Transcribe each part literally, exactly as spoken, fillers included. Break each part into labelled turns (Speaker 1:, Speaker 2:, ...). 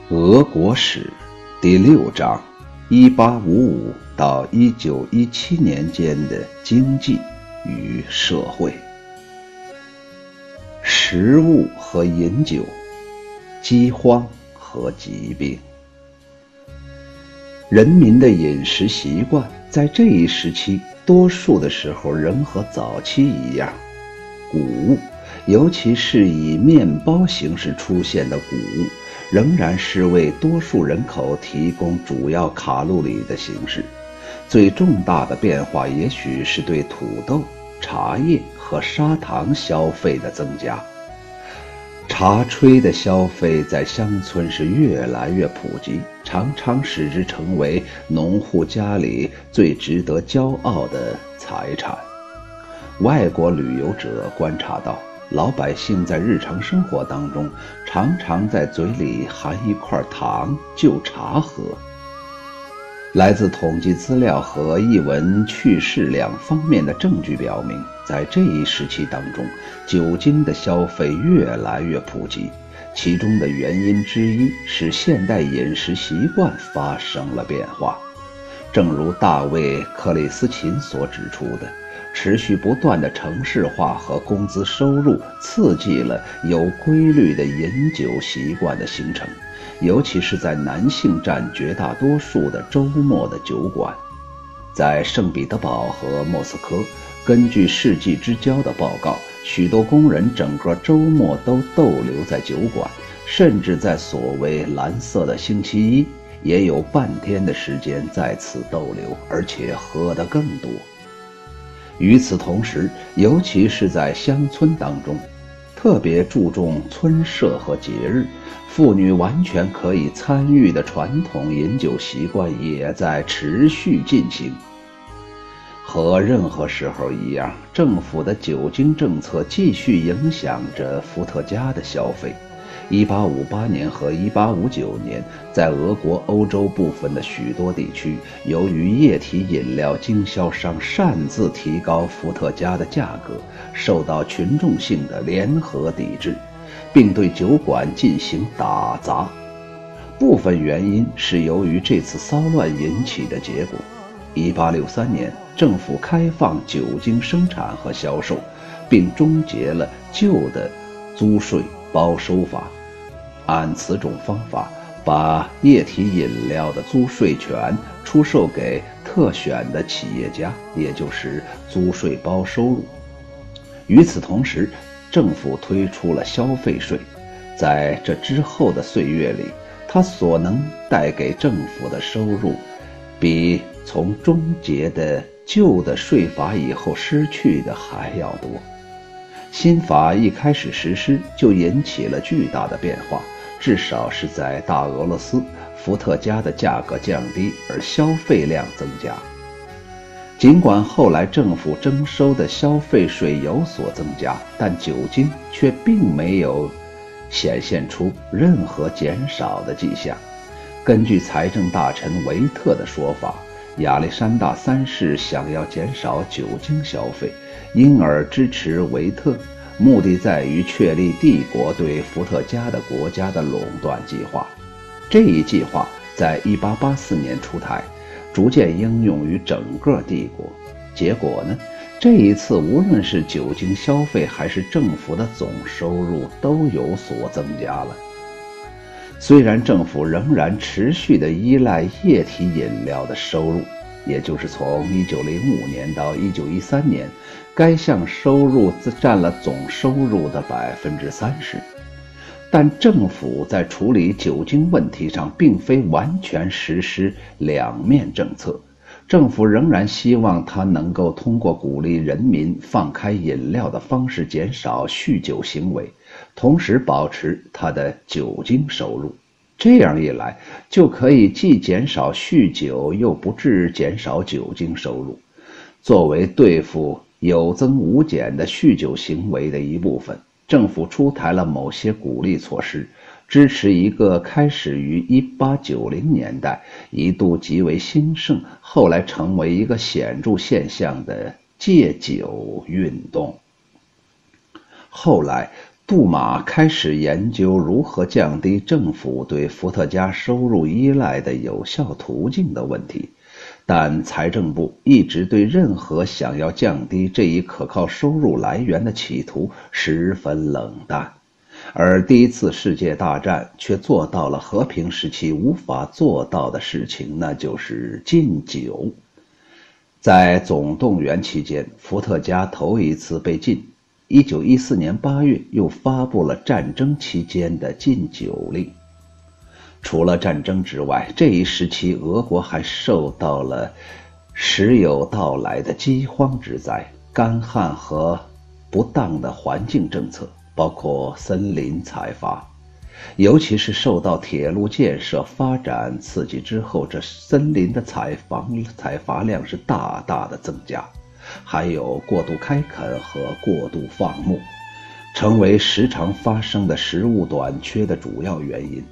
Speaker 1: 俄国史第六章，一八五五到一九一七年间的经济与社会。食物和饮酒，饥荒和疾病。人民的饮食习惯在这一时期多数的时候仍和早期一样，谷物，尤其是以面包形式出现的谷物，仍然是为多数人口提供主要卡路里的形式。最重大的变化也许是对土豆、茶叶和砂糖消费的增加。茶炊的消费在乡村是越来越普及，常常使之成为农户家里最值得骄傲的财产。外国旅游者观察到，老百姓在日常生活当中常常在嘴里含一块糖就茶喝。来自统计资料和译文趣事两方面的证据表明，在这一时期当中，酒精的消费越来越普及，其中的原因之一是现代饮食习惯发生了变化。正如大卫·克里斯琴所指出的，持续不断的城市化和工资收入刺激了有规律的饮酒习惯的形成，尤其是在男性占绝大多数的周末的酒馆。在圣彼得堡和莫斯科，根据世纪之交的报告，许多工人整个周末都逗留在酒馆，甚至在所谓蓝色的星期一也有半天的时间在此逗留，而且喝得更多。与此同时，尤其是在乡村当中，特别注重村社和节日，妇女完全可以参与的传统饮酒习惯也在持续进行。和任何时候一样，政府的酒精政策继续影响着伏特加的消费。一八五八年和一八五九年，在俄国欧洲部分的许多地区，由于液体饮料经销商擅自提高伏特加的价格，受到群众性的联合抵制，并对酒馆进行打砸。部分原因是由于这次骚乱引起的结果。一八六三年，政府开放酒精生产和销售，并终结了旧的租税包收法。按此种方法，把液体饮料的租税权出售给特选的企业家，也就是租税包收入。与此同时，政府推出了消费税。在这之后的岁月里，它所能带给政府的收入比从终结的旧的税法以后失去的还要多。新法一开始实施就引起了巨大的变化，至少是在大俄罗斯，伏特加的价格降低，而消费量增加。尽管后来政府征收的消费税有所增加，但酒精却并没有显现出任何减少的迹象。根据财政大臣维特的说法，亚历山大三世想要减少酒精消费，因而支持维特，目的在于确立帝国对伏特加的国家的垄断计划。这一计划在一八八四年出台，逐渐应用于整个帝国。结果呢，这一次无论是酒精消费还是政府的总收入都有所增加了。虽然政府仍然持续地依赖液体饮料的收入，也就是从一九零五年到一九一三年，该项收入占了总收入的百分之三十。但政府在处理酒精问题上并非完全实施两面政策，政府仍然希望它能够通过鼓励人民放开饮料的方式减少酗酒行为，同时保持它的酒精收入。这样一来，就可以既减少酗酒，又不致减少酒精收入。作为对付有增无减的酗酒行为的一部分，政府出台了某些鼓励措施，支持一个开始于一八九零年代，一度极为兴盛，后来成为一个显著现象的戒酒运动。后来， 杜马开始研究如何降低政府对伏特加收入依赖的有效途径的问题，但财政部一直对任何想要降低这一可靠收入来源的企图十分冷淡，而第一次世界大战却做到了和平时期无法做到的事情，那就是禁酒。在总动员期间，伏特加头一次被禁，一九一四年八月又发布了战争期间的禁酒令。除了战争之外，这一时期俄国还受到了时有到来的饥荒之灾、干旱和不当的环境政策，包括森林采伐。尤其是受到铁路建设发展刺激之后，这森林的采伐采伐量是大大的增加，还有过度开垦和过度放牧，成为时常发生的食物短缺的主要原因。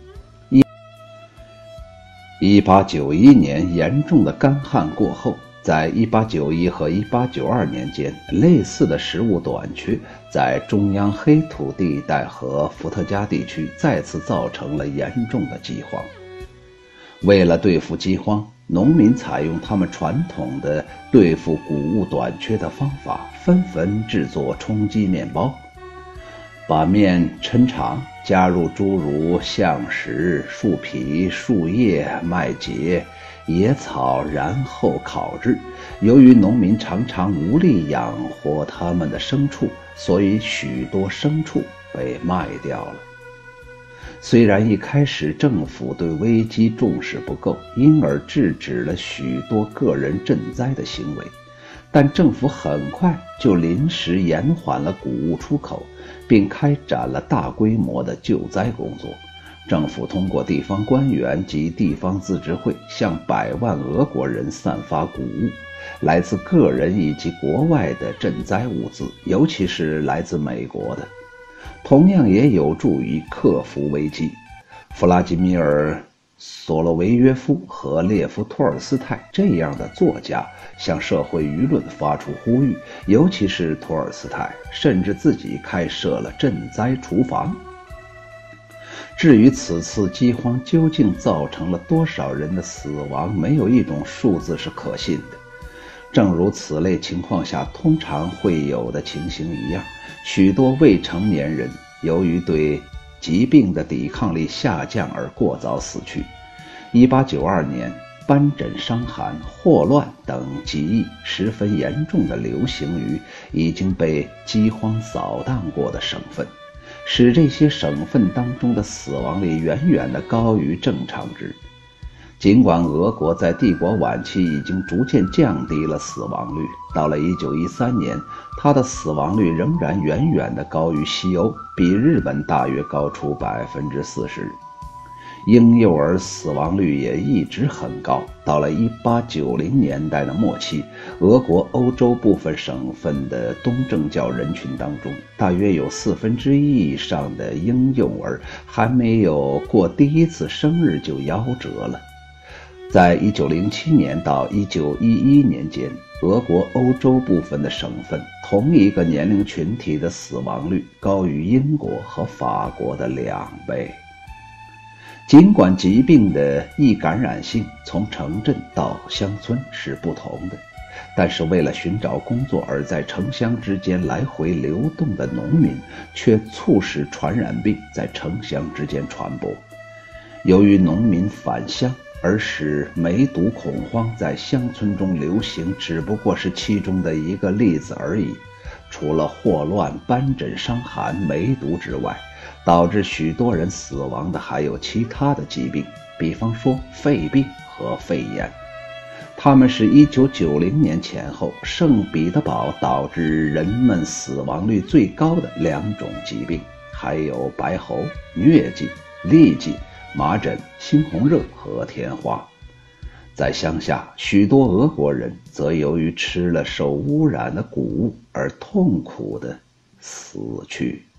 Speaker 1: 一八九一年严重的干旱过后，在一八九一和一八九二年间，类似的食物短缺在中央黑土地带和伏特加地区再次造成了严重的饥荒。为了对付饥荒，农民采用他们传统的对付谷物短缺的方法，纷纷制作充饥面包，把面抻长，加入诸如橡实、树皮、树叶、麦秸、野草，然后烤制。由于农民常常无力养活他们的牲畜，所以许多牲畜被卖掉了。虽然一开始政府对危机重视不够，因而制止了许多个人赈灾的行为，但政府很快就临时延缓了谷物出口，并开展了大规模的救灾工作。政府通过地方官员及地方自治会向百万俄国人散发谷物，来自个人以及国外的赈灾物资，尤其是来自美国的，同样也有助于克服危机。弗拉基米尔·索洛维约夫和列夫·托尔斯泰这样的作家向社会舆论发出呼吁，尤其是托尔斯泰甚至自己开设了赈灾厨房。至于此次饥荒究竟造成了多少人的死亡，没有一种数字是可信的。正如此类情况下通常会有的情形一样，许多未成年人由于对疾病的抵抗力下降而过早死去。一八九二年，斑疹伤寒、霍乱等疾疫十分严重的流行于已经被饥荒扫荡过的省份，使这些省份当中的死亡率远远地高于正常值。尽管俄国在帝国晚期已经逐渐降低了死亡率，到了一九一三年，它的死亡率仍然远远地高于西欧，比日本大约高出 百分之四十。婴幼儿死亡率也一直很高，到了一八九零年代的末期，俄国欧洲部分省份的东正教人群当中，大约有四分之一以上的婴幼儿还没有过第一次生日就夭折了。在一九零七年到一九一一年间，俄国欧洲部分的省份同一个年龄群体的死亡率高于英国和法国的两倍。尽管疾病的易感染性从城镇到乡村是不同的，但是为了寻找工作而在城乡之间来回流动的农民，却促使传染病在城乡之间传播。由于农民返乡而使梅毒恐慌在乡村中流行，只不过是其中的一个例子而已。除了霍乱、斑疹伤寒、梅毒之外，导致许多人死亡的还有其他的疾病，比方说肺病和肺炎。它们是一九九零年前后圣彼得堡导致人们死亡率最高的两种疾病，还有白喉、疟疾、痢疾、麻疹、猩红热和天花。在乡下，许多俄国人则由于吃了受污染的谷物而痛苦地死去。